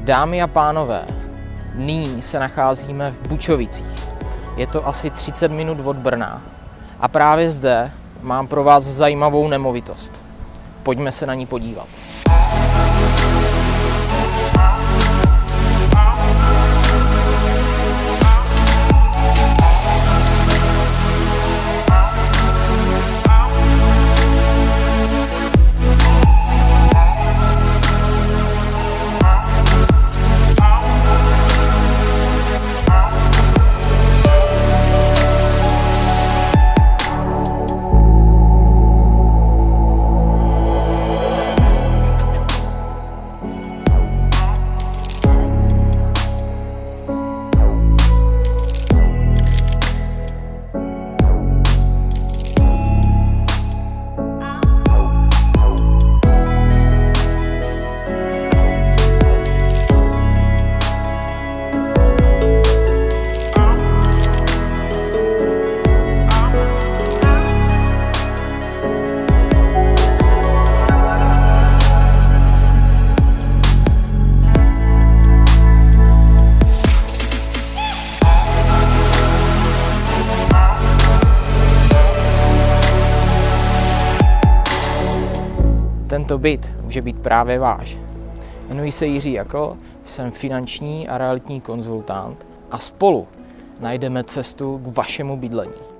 Dámy a pánové, nyní se nacházíme v Bučovicích. Je to asi 30 minut od Brna a právě zde mám pro vás zajímavou nemovitost. Pojďme se na ní podívat. Tento byt může být právě váš. Jmenuji se Jiří Jakl, jsem finanční a realitní konzultant a spolu najdeme cestu k vašemu bydlení.